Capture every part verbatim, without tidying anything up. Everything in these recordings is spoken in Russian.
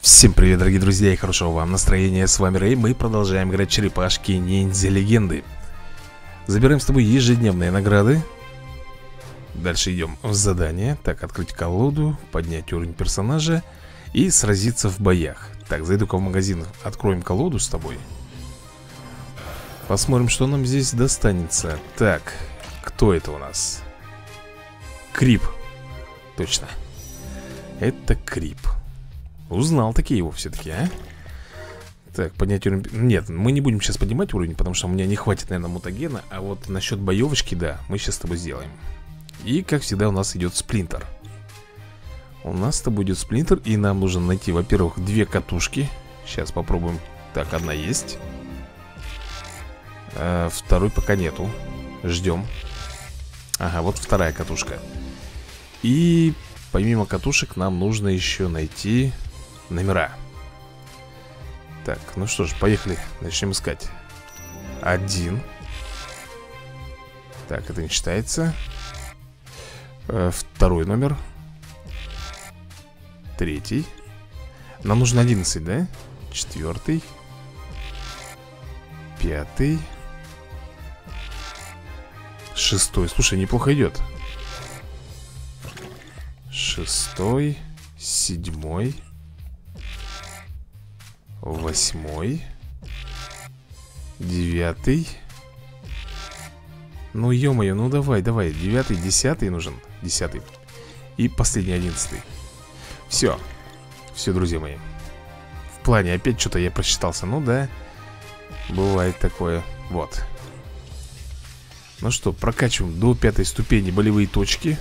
Всем привет, дорогие друзья, и хорошего вам настроения. С вами Рэй, мы продолжаем играть черепашки ниндзя легенды. Забираем с тобой ежедневные награды. Дальше идем в задание. Так, открыть колоду, поднять уровень персонажа и сразиться в боях. Так, зайду-ка в магазин, откроем колоду с тобой. Посмотрим, что нам здесь достанется. Так, кто это у нас? Крип. Точно. Это Крип. Узнал таки его все-таки, а? Так, поднять уровень. Нет, мы не будем сейчас поднимать уровень, потому что у меня не хватит, наверное, мутагена. А вот насчет боевочки, да, мы сейчас с тобой сделаем. И, как всегда, у нас идет сплинтер. У нас с тобой идет сплинтер. И нам нужно найти, во-первых, две катушки. Сейчас попробуем. Так, одна есть, а, второй пока нету. Ждем. Ага, вот вторая катушка. И помимо катушек нам нужно еще найти номера. Так, ну что ж, поехали. Начнем искать. Один. Так, это не считается. э, Второй номер. Третий. Нам нужно одиннадцать, да? Четвертый. Пятый. Шестой. Слушай, неплохо идет. Шестой. Седьмой. Восьмой. Девятый. Ну, ё-моё, ну давай, давай. Девятый, десятый нужен. Десятый. И последний, одиннадцатый. Все. Все, друзья мои. В плане опять что-то я просчитался. Ну да. Бывает такое. Вот. Ну что, прокачиваем до пятой ступени болевые точки.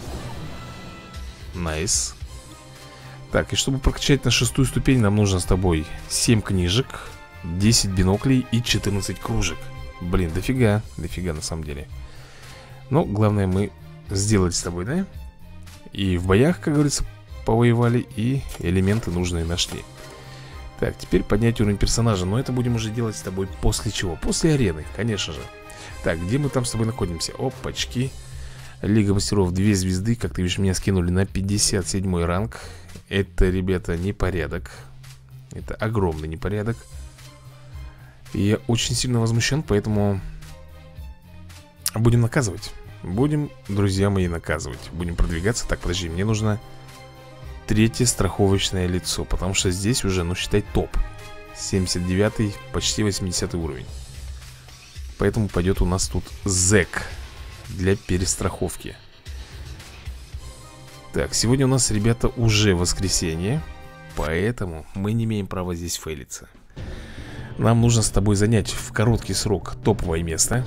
Найс. Так, и чтобы прокачать на шестую ступень, нам нужно с тобой семь книжек, десять биноклей и четырнадцать кружек. Блин, дофига, дофига на самом деле. Но главное мы сделали с тобой, да? И в боях, как говорится, повоевали, и элементы нужные нашли. Так, теперь поднять уровень персонажа. Но это будем уже делать с тобой после чего? После арены, конечно же. Так, где мы там с тобой находимся? Опачки. Лига мастеров, две звезды. Как ты видишь, меня скинули на пятьдесят седьмой ранг. Это, ребята, непорядок. Это огромный непорядок. И я очень сильно возмущен, поэтому будем наказывать. Будем, друзья мои, наказывать. Будем продвигаться. Так, подожди, мне нужно третье страховочное лицо, потому что здесь уже, ну, считай, топ. Семьдесят девятый, почти восьмидесятый уровень. Поэтому пойдет у нас тут зэк для перестраховки. Так, сегодня у нас, ребята, уже воскресенье, поэтому мы не имеем права здесь фейлиться. Нам нужно с тобой занять в короткий срок топовое место.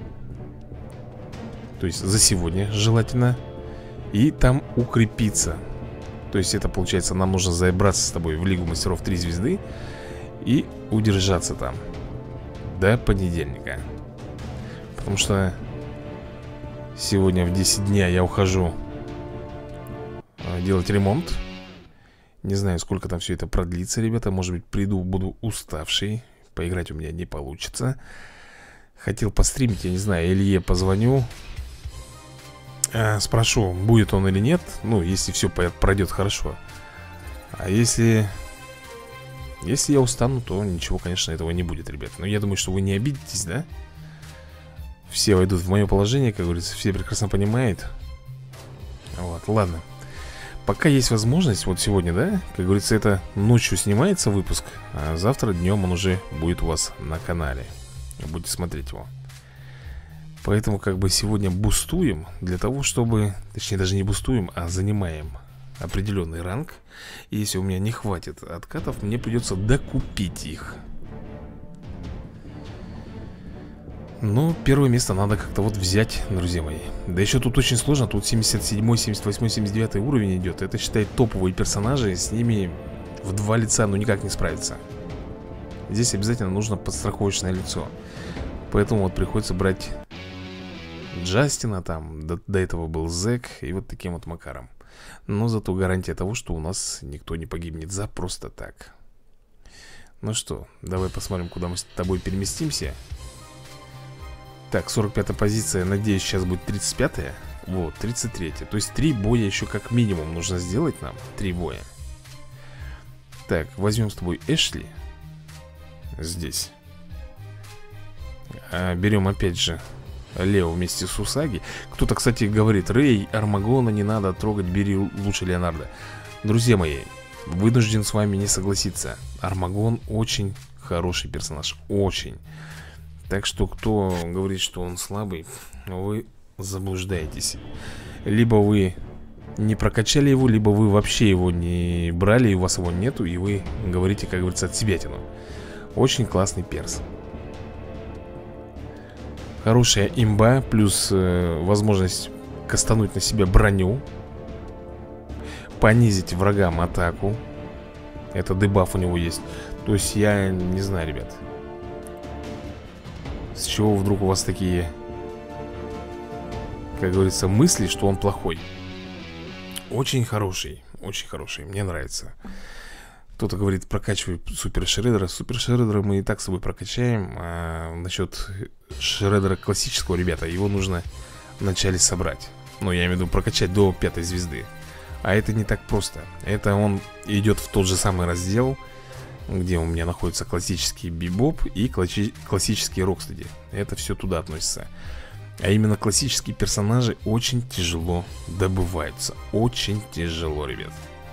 То есть за сегодня желательно. И там укрепиться. То есть это получается, нам нужно забраться с тобой в Лигу мастеров три звезды и удержаться там до понедельника. Потому что сегодня в десять дня я ухожу делать ремонт. Не знаю, сколько там все это продлится, ребята. Может быть, приду, буду уставший. Поиграть у меня не получится. Хотел постримить, я не знаю, Илье позвоню, а, спрошу, будет он или нет. Ну, если все пройдет хорошо. А если Если я устану, то ничего, конечно, этого не будет, ребят. Но я думаю, что вы не обидитесь, да? Все войдут в мое положение, как говорится, все прекрасно понимают. Вот, ладно. Пока есть возможность, вот сегодня, да, как говорится, это ночью снимается выпуск, а завтра днем он уже будет у вас на канале. Будете смотреть его. Поэтому как бы сегодня бустуем для того, чтобы, точнее даже не бустуем, а занимаем определенный ранг. И если у меня не хватит откатов, мне придется докупить их. Но первое место надо как-то вот взять, друзья мои. Да еще тут очень сложно. Тут семьдесят седьмой, семьдесят восьмой, семьдесят девятый уровень идет. Это, считай, топовые персонажи. С ними в два лица ну никак не справиться. Здесь обязательно нужно подстраховочное лицо. Поэтому вот приходится брать Джастина там. До, до этого был зэк. И вот таким вот макаром. Но зато гарантия того, что у нас никто не погибнет за просто так. Ну что, давай посмотрим, куда мы с тобой переместимся. Так, сорок пятая позиция, надеюсь, сейчас будет тридцать пятая. Вот, тридцать третья. То есть три боя еще как минимум нужно сделать нам. Три боя. Так, возьмем с тобой Эшли. Здесь. а, Берем опять же Лео вместе с Усаги. Кто-то, кстати, говорит: Рэй, Армагона не надо трогать, бери лучше Леонардо. Друзья мои, вынужден с вами не согласиться. Армагон очень хороший персонаж. Очень. Так что, кто говорит, что он слабый, вы заблуждаетесь. Либо вы не прокачали его, либо вы вообще его не брали, и у вас его нету, и вы говорите, как говорится, от себятину. Очень классный перс. Хорошая имба, плюс э, возможность кастануть на себя броню, понизить врагам атаку. Это дебаф у него есть. То есть я не знаю, ребят, с чего вдруг у вас такие, как говорится, мысли, что он плохой. Очень хороший, очень хороший, мне нравится. Кто-то говорит, прокачивай Супер Шреддера. Супер Шреддера мы и так с собой прокачаем. А насчет Шреддера классического, ребята, его нужно вначале собрать. Ну, я имею в виду прокачать до пятой звезды. А это не так просто. Это он идет в тот же самый раздел, где у меня находится классический Бибоп и класси классический Рокстеди. Это все туда относится. А именно классические персонажи очень тяжело добываются. Очень тяжело, ребят.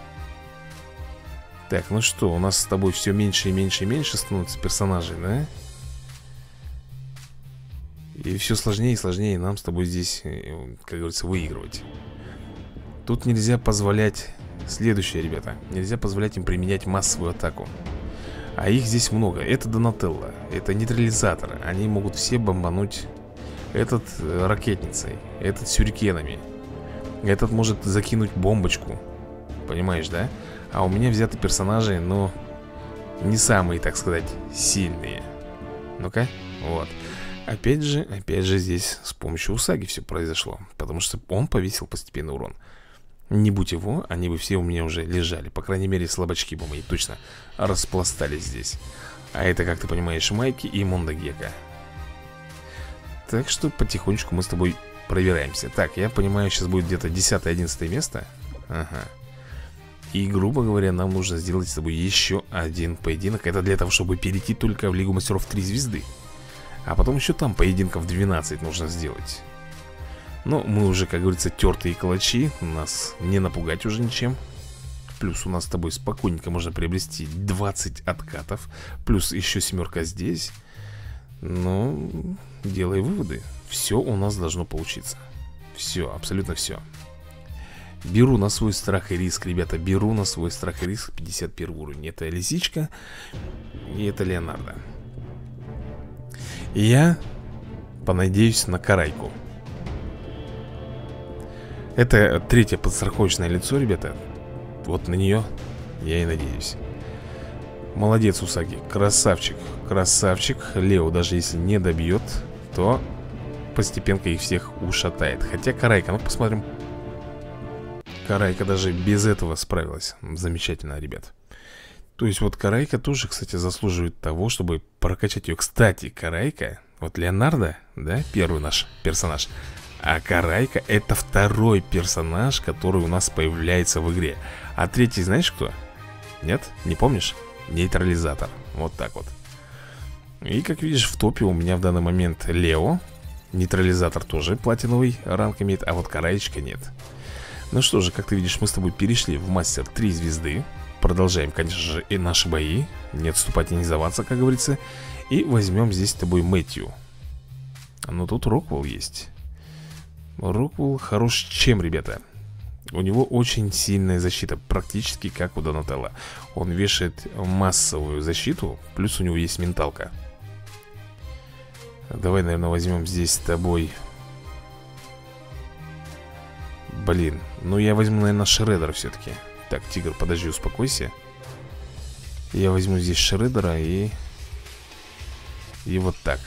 Так, ну что, у нас с тобой все меньше и меньше и меньше становится персонажей, да? И все сложнее и сложнее нам с тобой здесь, как говорится, выигрывать. Тут нельзя позволять следующее, ребята. Нельзя позволять им применять массовую атаку. А их здесь много. Это Донателло, это нейтрализатор. Они могут все бомбануть. Этот ракетницей, этот сюрикенами. Этот может закинуть бомбочку. Понимаешь, да? А у меня взяты персонажи, но не самые, так сказать, сильные. Ну-ка, вот. Опять же, опять же здесь с помощью Усаги все произошло. Потому что он повесил постепенный урон. Не будь его, они бы все у меня уже лежали. По крайней мере, слабачки бы мои точно распластались здесь. А это, как ты понимаешь, Майки и Мондагека. Так что потихонечку мы с тобой проверяемся. Так, я понимаю, сейчас будет где-то десятое-одиннадцатое место. Ага. И, грубо говоря, нам нужно сделать с тобой еще один поединок. Это для того, чтобы перейти только в Лигу Мастеров три звезды. А потом еще там поединков двенадцать нужно сделать. Но мы уже, как говорится, тертые калачи. Нас не напугать уже ничем. Плюс у нас с тобой спокойненько можно приобрести двадцать откатов. Плюс еще семерка здесь. Ну, делай выводы. Все у нас должно получиться. Все, абсолютно все. Беру на свой страх и риск, ребята. Беру на свой страх и риск пятьдесят первый уровень. Это Лисичка и это Леонардо. И я понадеюсь на Карайку. Это третье подстраховочное лицо, ребята. Вот на нее я и надеюсь. Молодец, Усаги, красавчик. Красавчик. Лео даже если не добьет, то постепенно их всех ушатает. Хотя Карайка, ну посмотрим. Карайка даже без этого справилась. Замечательно, ребят. То есть вот Карайка тоже, кстати, заслуживает того, чтобы прокачать ее. Кстати, Карайка, вот Леонардо, да, первый наш персонаж. А Карайка это второй персонаж, который у нас появляется в игре. А третий знаешь кто? Нет? Не помнишь? Нейтрализатор. Вот так вот. И как видишь, в топе у меня в данный момент Лео. Нейтрализатор тоже платиновый ранг имеет, а вот Караечка нет. Ну что же, как ты видишь, мы с тобой перешли в мастер три звезды. Продолжаем, конечно же, и наши бои. Не отступать и не сдаваться, как говорится. И возьмем здесь с тобой Мэтью. Но тут Роквелл есть. Роквелл хорош чем, ребята? У него очень сильная защита, практически как у Донателло. Он вешает массовую защиту, плюс у него есть менталка. Давай, наверное, возьмем здесь с тобой. Блин, ну я возьму, наверное, Шреддера все-таки. Так, Тигр, подожди, успокойся. Я возьму здесь Шреддера и... И вот так.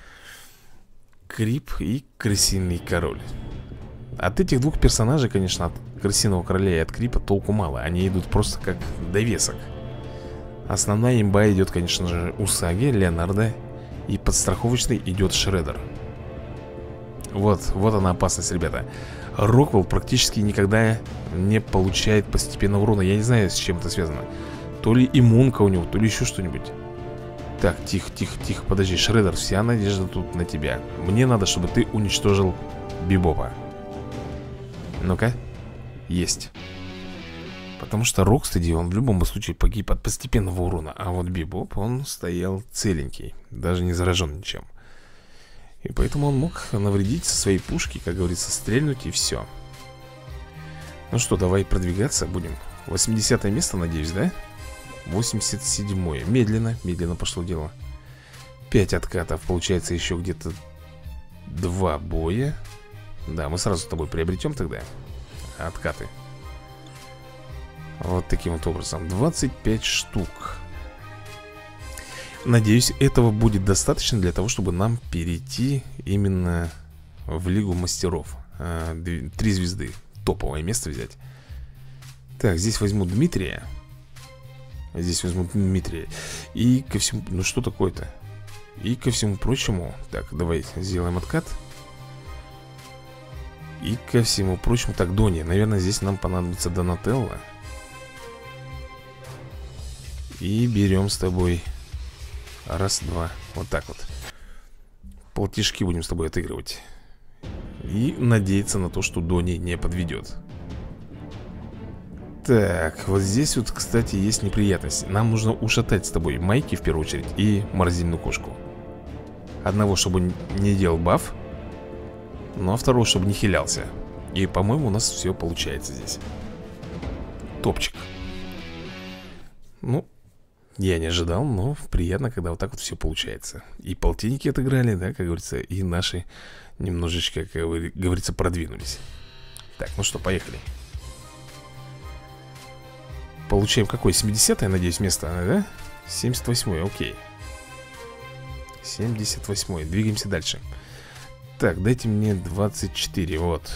Крип и Крысиный Король. От этих двух персонажей, конечно, от Крысиного Короля и от Крипа толку мало. Они идут просто как довесок. Основная имба идет, конечно же, Усаги, Леонардо. И подстраховочный идет Шреддер. Вот, вот она опасность, ребята. Роквелл практически никогда не получает постепенного урона. Я не знаю, с чем это связано. То ли иммунка у него, то ли еще что-нибудь. Так, тихо, тихо, тихо, подожди, Шреддер, вся надежда тут на тебя. Мне надо, чтобы ты уничтожил Бибопа. Ну-ка. Есть. Потому что Рокстеди, он в любом случае погиб от постепенного урона. А вот Бибоп, он стоял целенький, даже не заражен ничем. И поэтому он мог навредить со своей пушки, как говорится, стрельнуть и все. Ну что, давай продвигаться будем. восьмидесятое место, надеюсь, да? восемьдесят седьмое. Медленно, медленно пошло дело. пять откатов, получается еще где-то два боя. Да, мы сразу с тобой приобретем тогда откаты. Вот таким вот образом. двадцать пять штук. Надеюсь, этого будет достаточно для того, чтобы нам перейти именно в Лигу Мастеров. Три звезды. Топовое место взять. Так, здесь возьму Дмитрия. Здесь возьму Дмитрия. И ко всему... Ну что такое-то? И ко всему прочему... Так, давай сделаем откат. И ко всему прочему... Так, Дони, наверное, здесь нам понадобится Донателло. И берем с тобой... Раз, два. Вот так вот. Платежки будем с тобой отыгрывать. И надеяться на то, что Дони не подведет. Так, вот здесь вот, кстати, есть неприятность. Нам нужно ушатать с тобой Майки в первую очередь и морозильную кошку. Одного, чтобы не делал баф, ну а второго, чтобы не хилялся. И, по-моему, у нас все получается здесь. Топчик. Ну, я не ожидал, но приятно, когда вот так вот все получается. И полтинники отыграли, да, как говорится, и наши немножечко, как говорится, продвинулись. Так, ну что, поехали. Получаем какое? семидесятое, надеюсь, место, да? семьдесят восьмое, окей. семьдесят восьмое, двигаемся дальше. Так, дайте мне двадцать четыре, вот.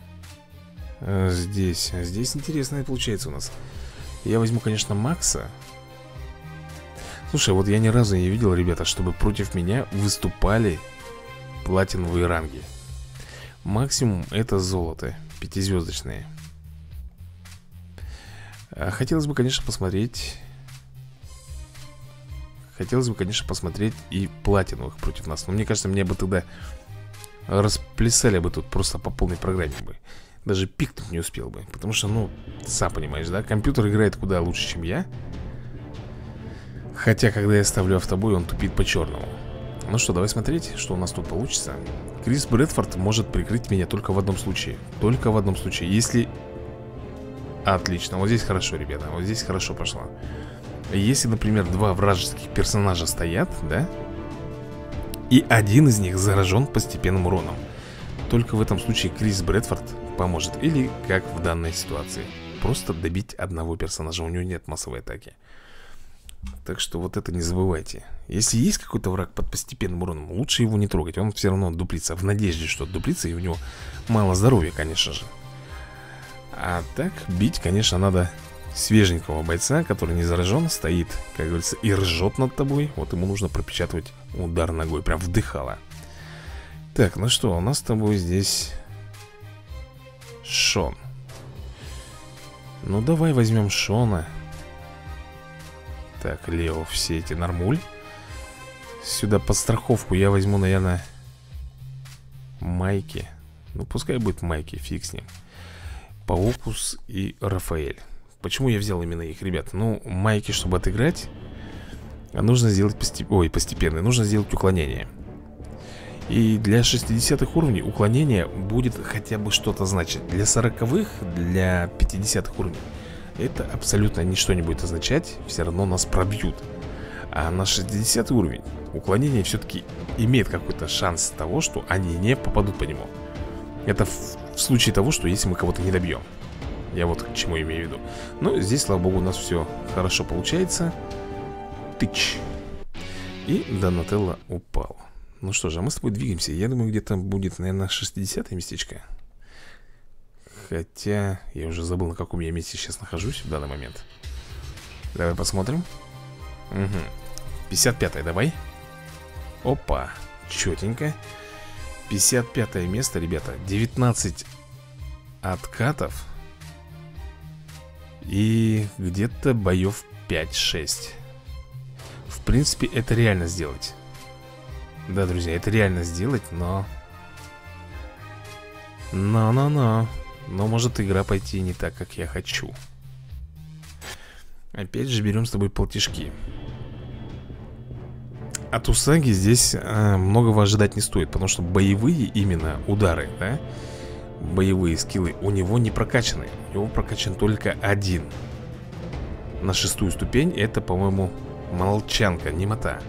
Здесь, здесь интересное получается у нас. Я возьму, конечно, Макса. Слушай, вот я ни разу не видел, ребята, чтобы против меня выступали платиновые ранги. Максимум это золото, пятизвездочные. Хотелось бы, конечно, посмотреть. Хотелось бы, конечно, посмотреть и платиновых против нас. Но мне кажется, меня бы тогда расплясали бы тут просто по полной программе бы. Даже пикнуть не успел бы. Потому что, ну, сам понимаешь, да? Компьютер играет куда лучше, чем я. Хотя, когда я ставлю автобой, он тупит по-черному. Ну что, давай смотреть, что у нас тут получится. Крис Брэдфорд может прикрыть меня только в одном случае. Только в одном случае. Если... Отлично, вот здесь хорошо, ребята. Вот здесь хорошо пошло. Если, например, два вражеских персонажа стоят, да? И один из них заражен постепенным уроном. Только в этом случае Крис Брэдфорд поможет. Или как в данной ситуации. Просто добить одного персонажа. У него нет массовой атаки. Так что вот это не забывайте. Если есть какой-то враг под постепенным уроном, лучше его не трогать. Он все равно дуплится. В надежде, что дуплится, и у него мало здоровья, конечно же. А так, бить, конечно, надо свеженького бойца, который не заражен, стоит, как говорится, и ржет над тобой. Вот ему нужно пропечатывать удар ногой, прям вдыхало. Так, ну что, у нас с тобой здесь Шон. Ну, давай возьмем Шона. Так, Лео, все эти нормуль. Сюда под страховку я возьму, наверное, Майки. Ну, пускай будет Майки, фиг с ним. Паукус и Рафаэль. Почему я взял именно их, ребят? Ну, Майки, чтобы отыграть, нужно сделать постеп... Ой, постепенно. Нужно сделать уклонение. И для шестидесятых уровней уклонение будет хотя бы что-то значить. Для сороковых, для пятидесятых уровней это абсолютно ничто не будет означать. Все равно нас пробьют. А на шестидесятый уровень уклонение все-таки имеет какой-то шанс того, что они не попадут по нему. Это в, в случае того, что если мы кого-то не добьем. Я вот к чему имею в виду. Но здесь, слава богу, у нас все хорошо получается. Тыч. И Донателло упал. Ну что же, а мы с тобой двигаемся. Я думаю, где-то будет, наверное, шестидесятое местечко. Хотя я уже забыл, на каком я месте сейчас нахожусь в данный момент. Давай посмотрим. Угу. пятьдесят пятое, давай. Опа, четенько. пятьдесят пятое место, ребята. девятнадцать откатов. И где-то боев пять шесть. В принципе, это реально сделать. Да, друзья, это реально сделать, но... Но-но-но. Но может игра пойти не так, как я хочу. Опять же берем с тобой платежки. От Усаги здесь а, многого ожидать не стоит, потому что боевые именно удары, да, боевые скиллы у него не прокачаны. У него прокачан только один. На шестую ступень это, по-моему, молчанка, немота.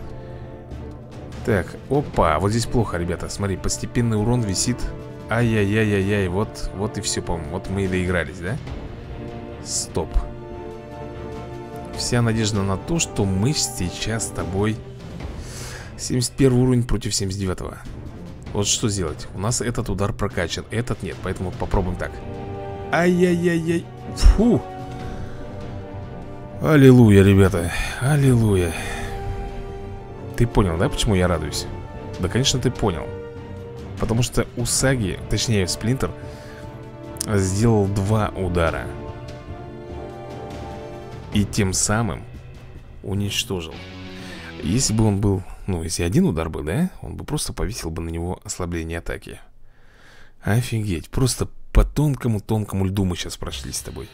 Так, опа, вот здесь плохо, ребята. Смотри, постепенный урон висит. Ай-яй-яй-яй-яй, вот, вот и все, по-моему. Вот мы и доигрались, да? Стоп. Вся надежда на то, что мы сейчас с тобой... семьдесят первый уровень против семьдесят девятого. Вот что сделать? У нас этот удар прокачан, этот нет, поэтому попробуем так. Ай-яй-яй-яй. Фу. Аллилуйя, ребята. Аллилуйя. Ты понял, да, почему я радуюсь? Да, конечно, ты понял. Потому что Усаги, точнее Сплинтер, сделал два удара. И тем самым уничтожил. Если бы он был, ну, если один удар был, да, он бы просто повесил бы на него ослабление атаки. Офигеть, просто по тонкому-тонкому льду мы сейчас прошлись с тобой.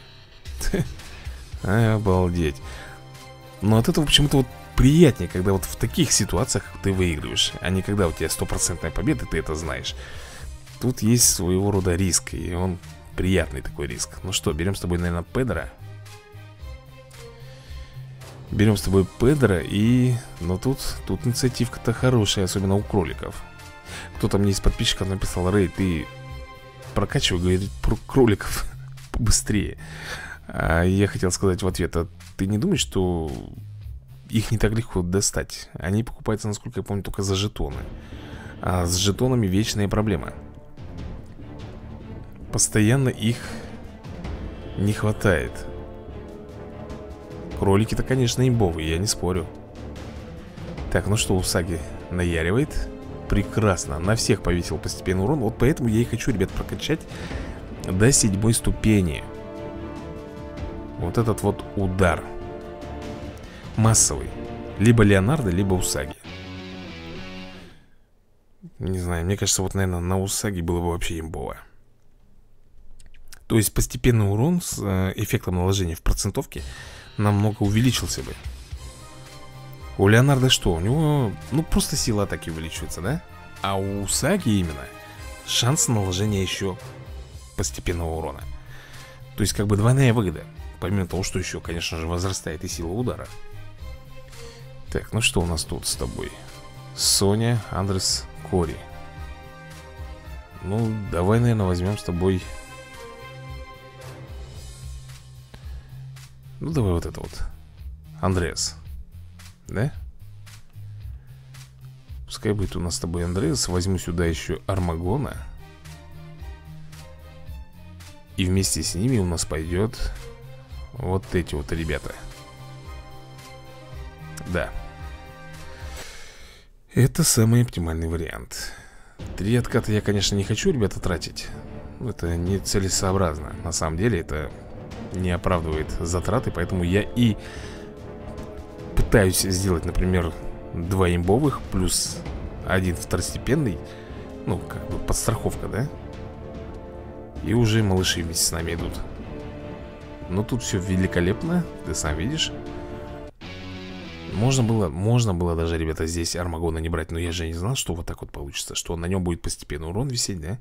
Обалдеть. Но от этого почему-то вот приятнее, когда вот в таких ситуациях ты выигрываешь, а не когда у тебя стопроцентная победа, ты это знаешь. Тут есть своего рода риск, и он приятный такой риск. Ну что, берем с тобой, наверное, Педро. Берем с тобой Педро и... Ну тут, тут инициативка-то хорошая, особенно у кроликов. Кто-то мне из подписчиков написал: Рэй, ты прокачивай, говорит, про кроликов побыстрее. А я хотел сказать в ответ: а ты не думаешь, что их не так легко достать? Они покупаются, насколько я помню, только за жетоны. А с жетонами вечная проблема. Постоянно их не хватает. Кролики-то, конечно, имбовые, я не спорю. Так, ну что, Усаги наяривает. Прекрасно, на всех повесил постепенный урон. Вот поэтому я и хочу, ребят, прокачать до седьмой ступени. Вот этот вот удар массовый. Либо Леонардо, либо Усаги. Не знаю, мне кажется, вот, наверное, на Усаги было бы вообще имбово. То есть постепенный урон с э, эффектом наложения в процентовке намного увеличился бы. У Леонардо что? У него, ну, просто сила атаки увеличивается, да? А у Усаги именно шанс наложения еще постепенного урона. То есть как бы двойная выгода. Помимо того, что еще, конечно же, возрастает и сила удара. Так, ну что у нас тут с тобой? Соня, Андрес, Кори. Ну, давай, наверное, возьмем с тобой... Ну, давай вот это вот Андреас. Да? Пускай будет у нас с тобой Андреас. Возьму сюда еще Армагона. И вместе с ними у нас пойдет вот эти вот ребята. Да. Это самый оптимальный вариант. Три отката я, конечно, не хочу, ребята, тратить. Это не целесообразно. На самом деле это не оправдывает затраты. Поэтому я и пытаюсь сделать, например, два имбовых плюс один второстепенный. Ну, как бы подстраховка, да? И уже малыши вместе с нами идут. Но тут все великолепно, ты сам видишь. Можно было, можно было даже, ребята, здесь Армагона не брать. Но я же не знал, что вот так вот получится. Что на нем будет постепенно урон висеть, да?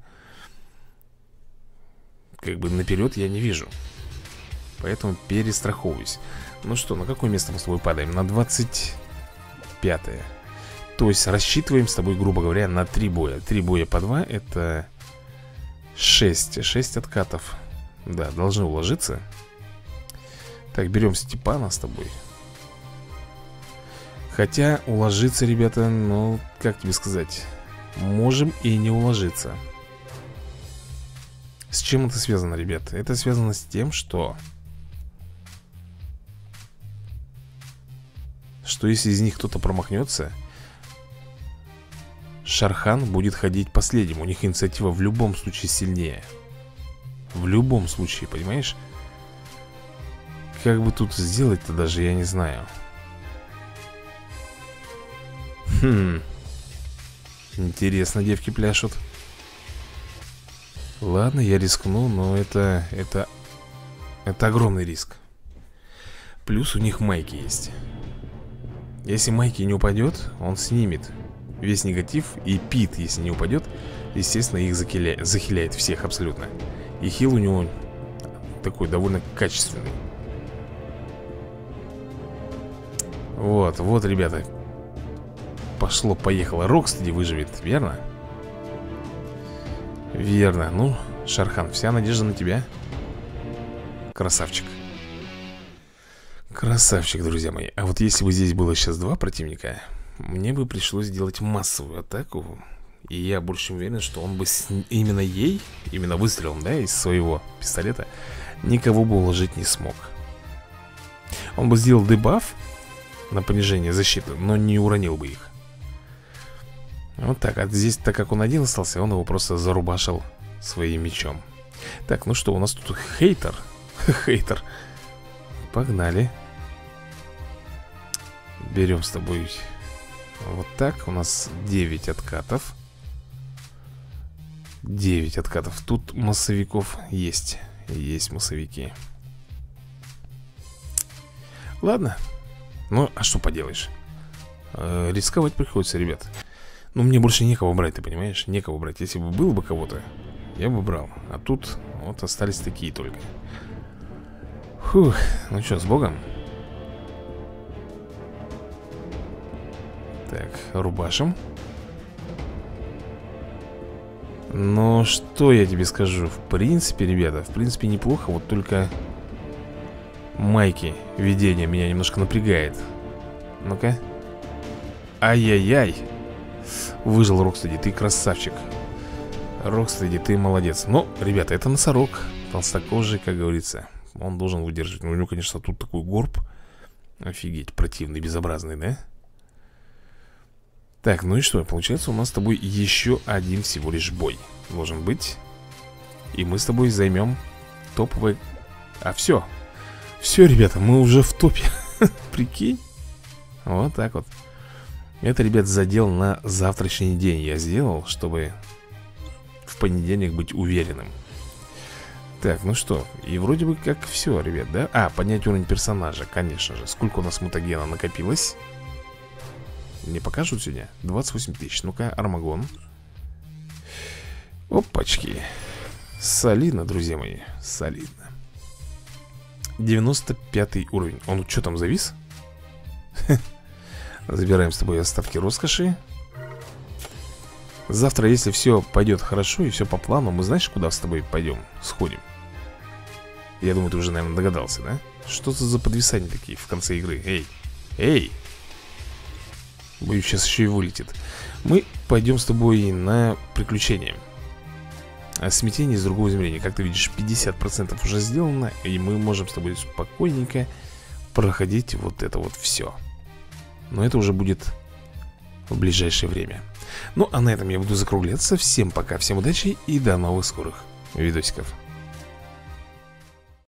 Как бы наперед я не вижу. Поэтому перестраховываюсь. Ну что, на какое место мы с тобой падаем? На двадцать пятое. То есть рассчитываем с тобой, грубо говоря, на три боя. Три боя по два, это шесть. шесть откатов. Да, должны уложиться. Так, берем Степана с тобой. Хотя уложиться, ребята, ну, как тебе сказать, можем и не уложиться. С чем это связано, ребята? Это связано с тем, что Что если из них кто-то промахнется, Шархан будет ходить последним. У них инициатива в любом случае сильнее. В любом случае, понимаешь? как бы тут сделать-то даже, я не знаю. Хм. Интересно, девки пляшут. Ладно, я рискну, но это... Это... Это огромный риск. Плюс у них майки есть. Если майки не упадет, он снимет весь негатив. И Пит, если не упадет, естественно, их захиляет, захиляет всех абсолютно. И хил у него такой довольно качественный. Вот, вот, ребята. Пошло-поехало. Рокстеди выживет, верно? Верно. Ну, Шархан, вся надежда на тебя. Красавчик. Красавчик, друзья мои. А вот если бы здесь было сейчас два противника, мне бы пришлось сделать массовую атаку. И я больше уверен, что он бы с... именно ей, именно выстрелом, да, из своего пистолета, никого бы уложить не смог. Он бы сделал дебаф на понижение защиты, но не уронил бы их. Вот так, а здесь, так как он один остался, он его просто зарубашил своим мечом. Так, ну что, у нас тут хейтер. Хейтер. Погнали. Берем с тобой вот так. У нас девять откатов. девять откатов. Тут массовиков есть. Есть массовики. Ладно. Ну, а что поделаешь? э, Рисковать приходится, ребят. Ну, мне больше некого брать, ты понимаешь? Некого брать. Если бы было бы кого-то, я бы брал. А тут вот остались такие только. Фух, ну что, с Богом. Так, рубашим. Ну, что я тебе скажу? В принципе, ребята, в принципе неплохо. Вот только майки видения меня немножко напрягает. Ну-ка. Ай-яй-яй. Выжил Рокстеди, ты красавчик. Рокстеди, ты молодец. Но, ребята, это носорог толстокожий, как говорится. Он должен выдерживать. Ну, у него, конечно, тут такой горб. Офигеть, противный, безобразный, да? Так, ну и что? Получается, у нас с тобой еще один всего лишь бой должен быть. И мы с тобой займем топовый... А, все. Все, ребята, мы уже в топе. Прикинь. Вот так вот. Это, ребят, задел на завтрашний день я сделал, чтобы в понедельник быть уверенным. Так, ну что, и вроде бы как все, ребят, да? А, поднять уровень персонажа, конечно же. Сколько у нас мутагена накопилось? Мне покажут сегодня? двадцать восемь тысяч. Ну-ка, Армагон. Опачки. Солидно, друзья мои, солидно. девяносто пятый уровень. Он что там, завис? Забираем с тобой остатки роскоши. Завтра, если все пойдет хорошо и все по плану, мы знаешь, куда с тобой пойдем? Сходим. Я думаю, ты уже, наверное, догадался, да? Что это за подвисания такие в конце игры? Эй, эй. Боюсь, сейчас еще и вылетит. Мы пойдем с тобой на приключения. А смятение из другого измерения. Как ты видишь, пятьдесят процентов уже сделано. И мы можем с тобой спокойненько проходить вот это вот все. Но это уже будет в ближайшее время. Ну, а на этом я буду закругляться. Всем пока, всем удачи и до новых скорых видосиков.